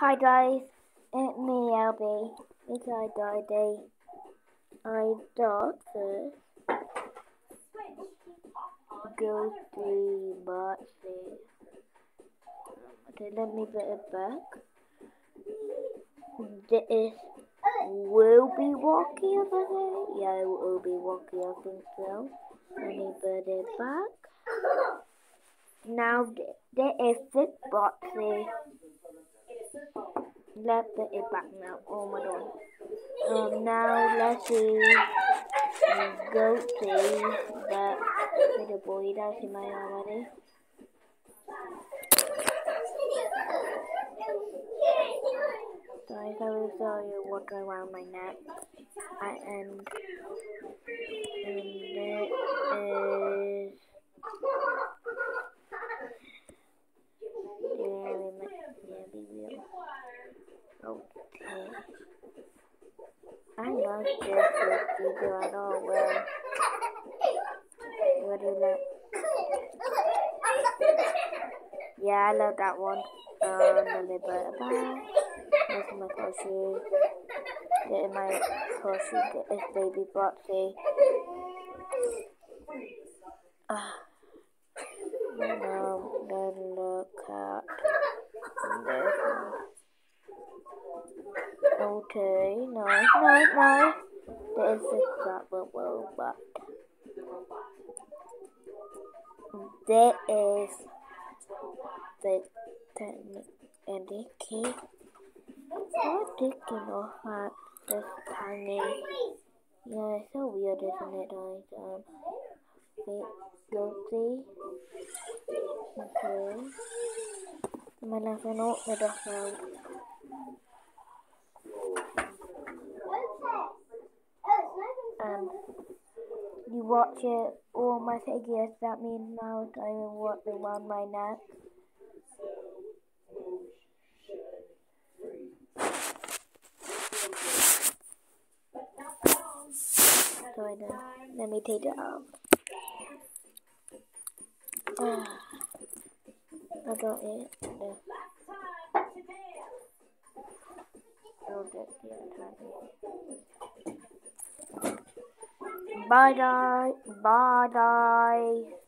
Hi guys, it's me LB. It's I died. I thought first go to boxes. Okay, let me put it back. This will be walkie over there. Yeah, it will be walkie. I think so. Let me put it back. Now there is six boxes. Let's put it back now. Oh my god. Now let's see. Go see that little boy that's in my already. Guys, I will show you what around my neck. And there is okay. I'm not sure if video at all. Well, what do you like? Yeah, I love that one. Let me put it back. This is my plushie. This is my plushie. This is baby Boxy. Now let's look at this one. Okay, nice. There is a proper robot. There is the technique and the key. What taking off at this tiny? Yeah, it's so weird, isn't it, guys? Guilty. Okay. My last one out the dog now. And you watch it all my figures, that means now I will watch them on my neck. So let me take it out. I got it. There. Oh, that's the other. Bye, guys. Bye, guys.